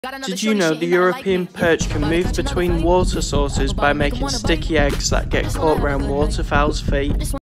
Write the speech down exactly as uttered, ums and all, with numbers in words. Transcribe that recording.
Did you know the European perch can move between water sources by making sticky eggs that get caught around waterfowl's feet?